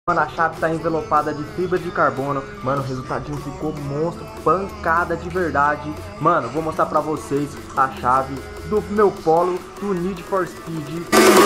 Mano, a chave tá envelopada de fibra de carbono. Mano, o resultadinho ficou monstro, pancada de verdade. Mano, vou mostrar pra vocês a chave do meu Polo do Need for Speed.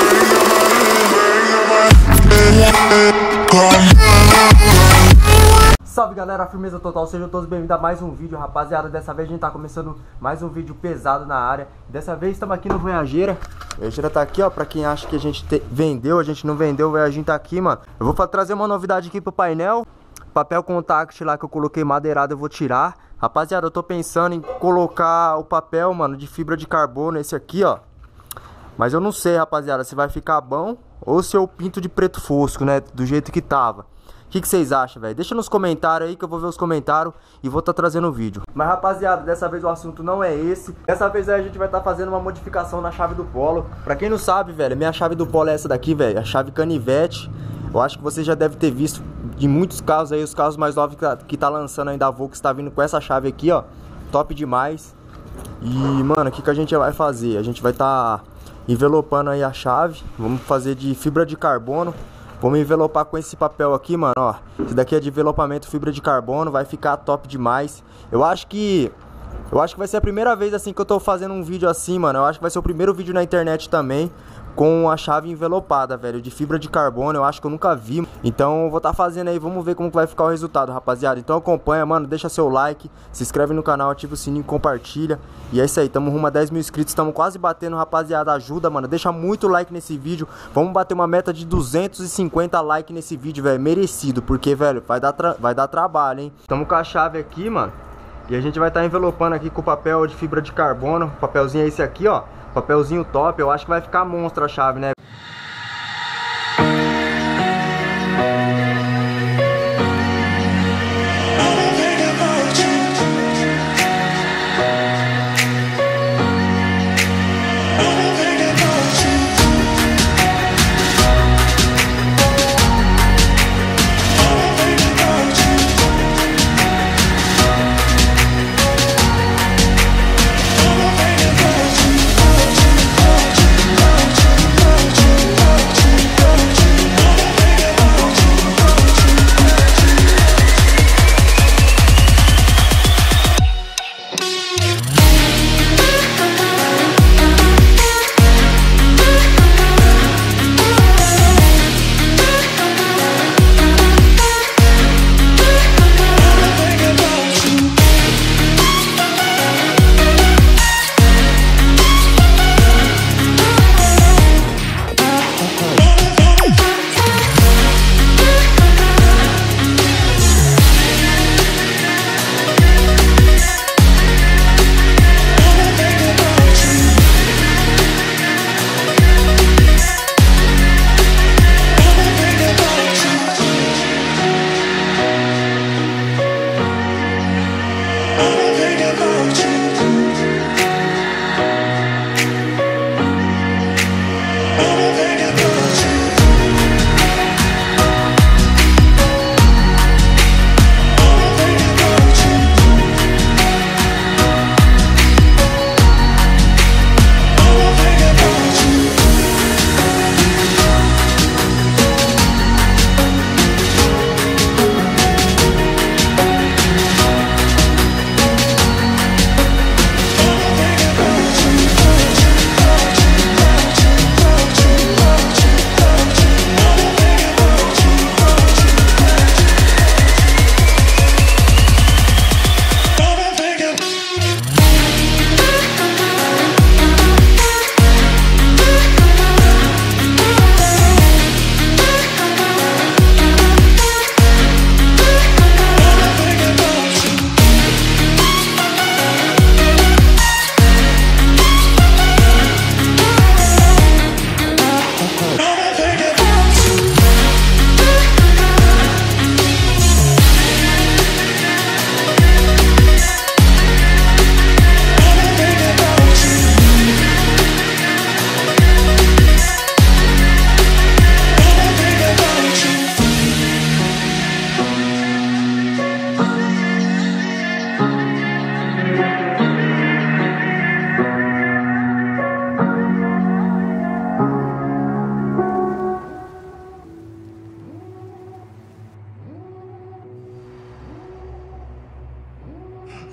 Salve galera, firmeza total, sejam todos bem-vindos a mais um vídeo, rapaziada. Dessa vez a gente tá começando mais um vídeo pesado na área. Dessa vez estamos aqui no Voyageira. O Voyageira tá aqui, ó, pra quem acha que a gente vendeu, a gente não vendeu, o Voyageira tá aqui, mano. Eu vou trazer uma novidade aqui pro painel. Papel contact lá que eu coloquei madeirado eu vou tirar. Rapaziada, eu tô pensando em colocar o papel, mano, de fibra de carbono, esse aqui, ó. Mas eu não sei, rapaziada, se vai ficar bom ou se eu pinto de preto fosco, né, do jeito que tava. O que vocês acham, velho? Deixa nos comentários aí que eu vou ver os comentários e vou estar trazendo o vídeo. Mas, rapaziada, dessa vez o assunto não é esse. Dessa vez aí a gente vai estar fazendo uma modificação na chave do Polo. Pra quem não sabe, velho, minha chave do Polo é essa daqui, velho. A chave canivete. Eu acho que você já deve ter visto de muitos carros aí, os carros mais novos que tá lançando aí da Volks, tá vindo com essa chave aqui, ó. Top demais. E, mano, o que a gente vai fazer? A gente vai estar envelopando aí a chave. Vamos fazer de fibra de carbono. Vamos envelopar com esse papel aqui, mano, ó. Esse daqui é de envelopamento fibra de carbono, vai ficar top demais. Eu acho que vai ser a primeira vez assim que eu tô fazendo um vídeo assim, mano. Eu acho que vai ser o primeiro vídeo na internet também com a chave envelopada, velho, de fibra de carbono. Eu acho que eu nunca vi. Então eu vou estar fazendo aí, vamos ver como que vai ficar o resultado, rapaziada. Então acompanha, mano, deixa seu like, se inscreve no canal, ativa o sininho, compartilha. E é isso aí, tamo rumo a 10 mil inscritos, estamos quase batendo, rapaziada. Ajuda, mano, deixa muito like nesse vídeo. Vamos bater uma meta de 250 likes nesse vídeo, velho, merecido. Porque, velho, vai dar trabalho, hein. Tamo com a chave aqui, mano. E a gente vai estar envelopando aqui com o papel de fibra de carbono. O papelzinho é esse aqui, ó. Papelzinho top, eu acho que vai ficar monstro a chave, né?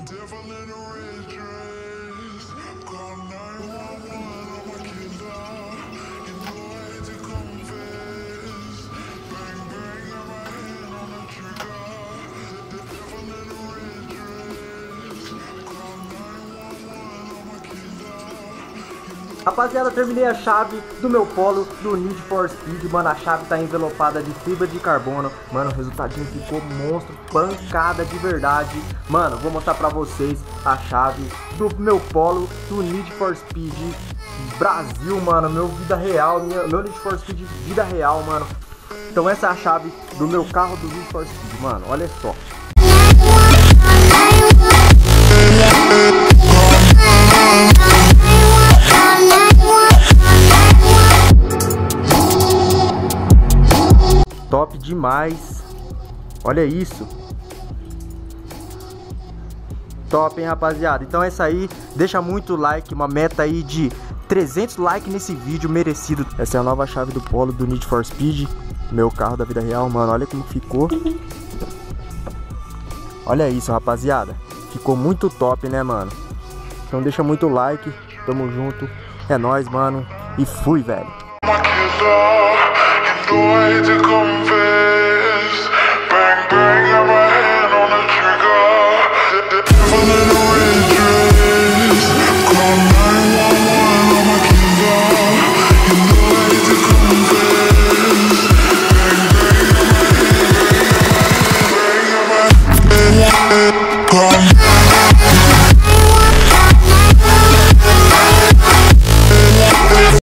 Rapaziada, terminei a chave do meu Polo do Need for Speed. Mano, a chave tá envelopada de fibra de carbono. Mano, o resultadinho ficou monstro, pancada de verdade. Mano, vou mostrar pra vocês a chave do meu Polo do Need for Speed Brasil, mano. Meu vida real, meu Need for Speed vida real, mano. Então essa é a chave do meu carro do Need for Speed, mano. Olha só. Top demais. Olha isso. Top, hein, rapaziada. Então é isso aí. Deixa muito like. Uma meta aí de 300 likes nesse vídeo, merecido. Essa é a nova chave do Polo do Need for Speed. Meu carro da vida real, mano. Olha como ficou. Olha isso, rapaziada. Ficou muito top, né, mano? Então deixa muito like. Tamo junto. É nóis, mano. E fui, velho.